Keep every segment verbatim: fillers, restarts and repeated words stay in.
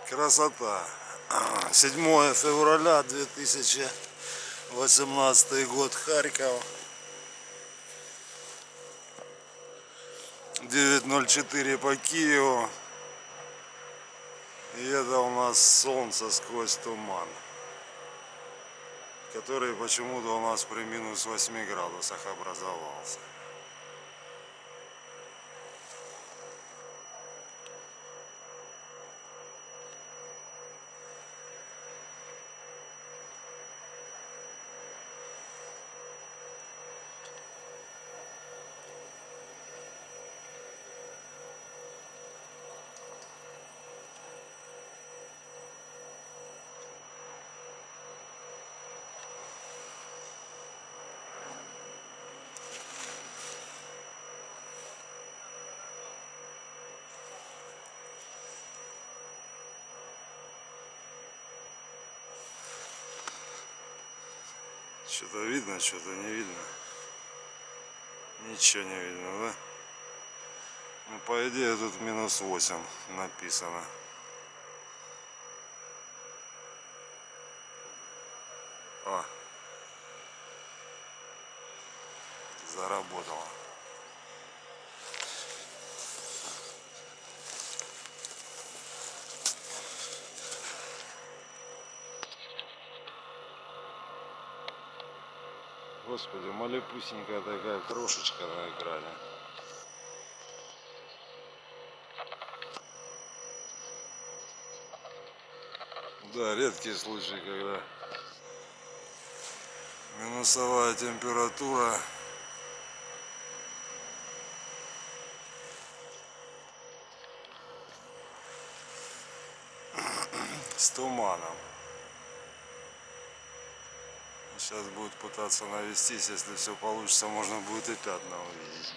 Красота. седьмое февраля две тысячи восемнадцатый год, Харьков. девять ноль четыре по Киеву. И это у нас солнце сквозь туман, который почему-то у нас при минус восьми градусах образовался. Что-то видно, что-то не видно. Ничего не видно, да? Ну, по идее, тут минус восемь написано. А, заработало. Господи, малепусенькая такая крошечка на экране. Да, редкий случай, когда минусовая температура с туманом. Сейчас будет пытаться навестись, если все получится, можно будет и пятна увидеть.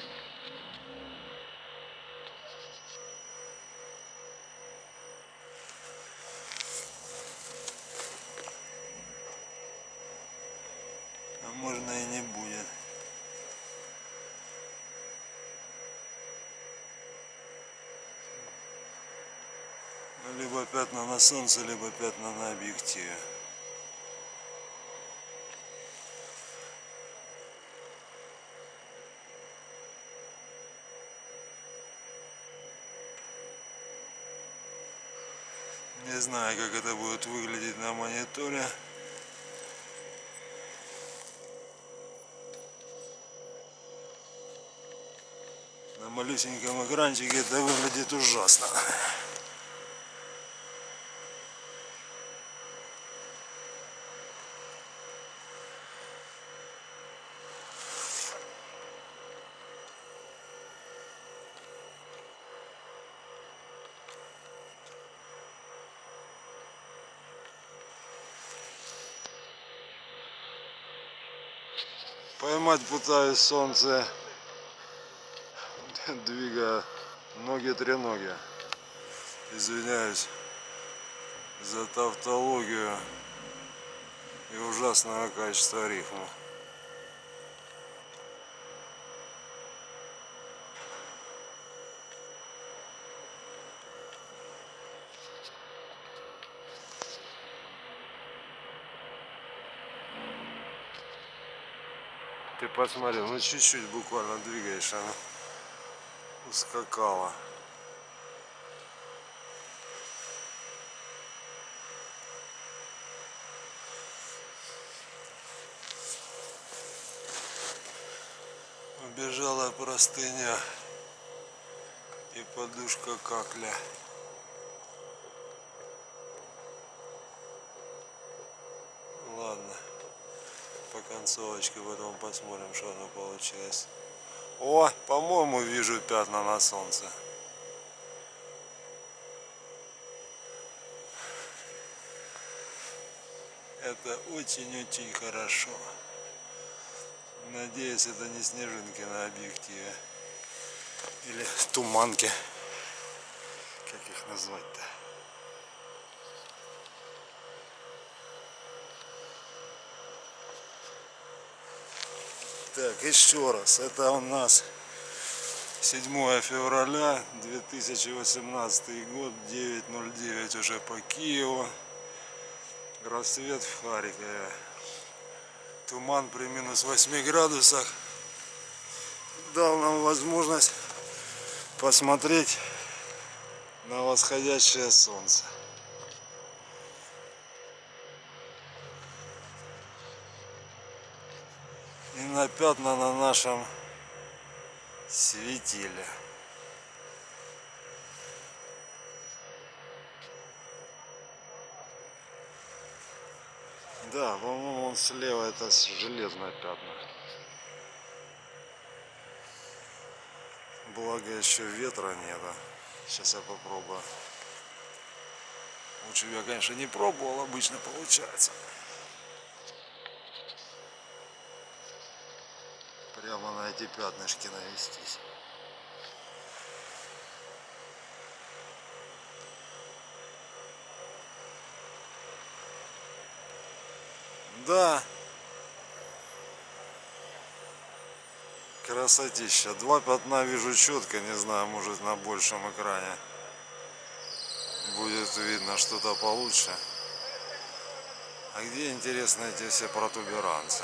А можно и не будет. Либо пятна на солнце, либо пятна на объективе. Не знаю, как это будет выглядеть на мониторе. На малюсеньком экранчике это выглядит ужасно. Поймать пытаюсь солнце, двигая ноги-треноги. Извиняюсь за тавтологию и ужасное качество рифма. Ты посмотри, ну чуть-чуть буквально двигаешь, она ускакала. Убежала простыня и подушка какля. Ладно, по концовочке потом посмотрим, что оно получилось. О, по-моему, вижу пятна на солнце. Это очень-очень хорошо. Надеюсь, это не снежинки на объективе. Или туманки. Как их назвать-то? Так, еще раз. Это у нас седьмое февраля две тысячи восемнадцатый год, девять ноль девять уже по Киеву. Рассвет в Харькове. Туман при минус восьми градусах дал нам возможность посмотреть на восходящее солнце. И на пятна на нашем светиле. Да, по-моему, он слева это железное пятна. Благо еще ветра нету. Сейчас я попробую. Лучше бы я, конечно, не пробовал, обычно получается. Прямо на эти пятнышки навестись. Да. Красотища. Два пятна вижу четко, не знаю, может на большем экране будет видно что-то получше. А где, интересно, эти все протуберанцы?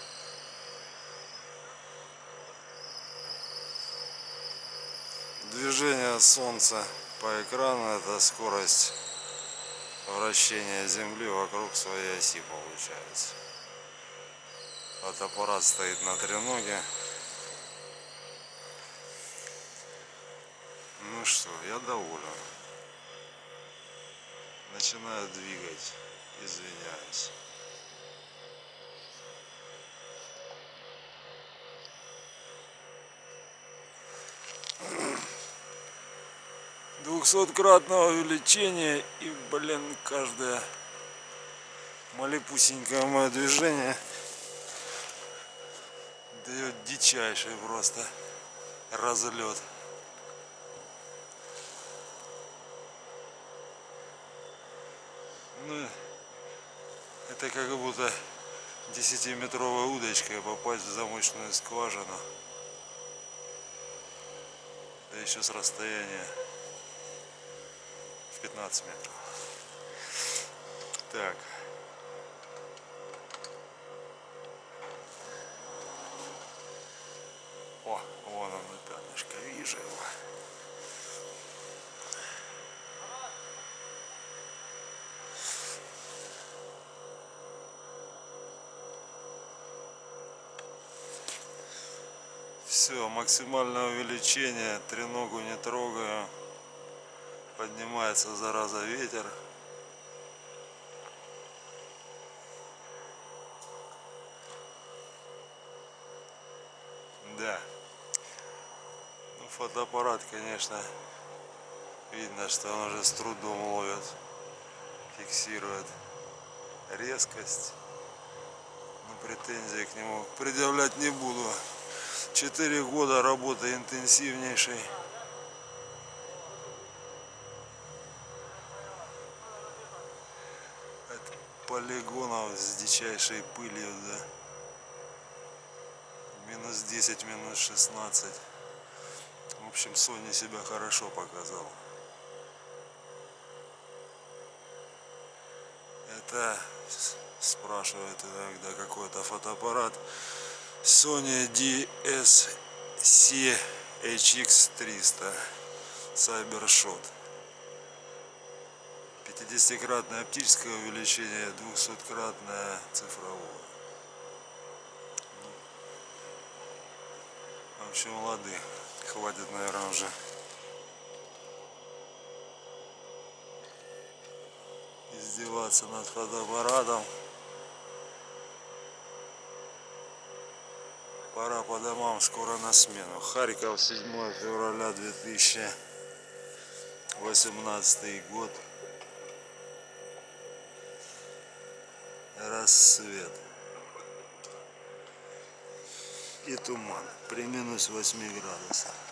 Движение солнца по экрану — это скорость вращения Земли вокруг своей оси получается. Фотоаппарат стоит на треноге. Ну что, я доволен. Начинаю двигать, извиняюсь. Двухсоткратного увеличения, и, блин, каждое малепусенькое мое движение дает дичайший просто разлет. Ну, это как будто десятиметровой удочкой попасть в замочную скважину, да еще с расстояния в пятнадцать метров. Так. О, вон он, пятнышко, вижу его. Все, максимальное увеличение, треногу не трогаю. Поднимается, зараза, ветер. Да. Ну, фотоаппарат, конечно, видно, что он уже с трудом ловит, фиксирует резкость. Но претензий к нему предъявлять не буду. Четыре года работы интенсивнейшей. От полигонов с дичайшей пылью, да. Минус десять, минус шестнадцать. В общем, Sony себя хорошо показал. Это спрашивает иногда какой-то фотоаппарат. Sony ди эс си эйч икс триста Cybershot. пятидесятикратное оптическое увеличение, двухсоткратное цифровое. В общем, лады. Хватит, наверное, уже. Издеваться над фотоаппаратом. Пора по домам, скоро на смену. Харьков, седьмое февраля две тысячи восемнадцатый год. Рассвет. И туман при минус восьми градусах.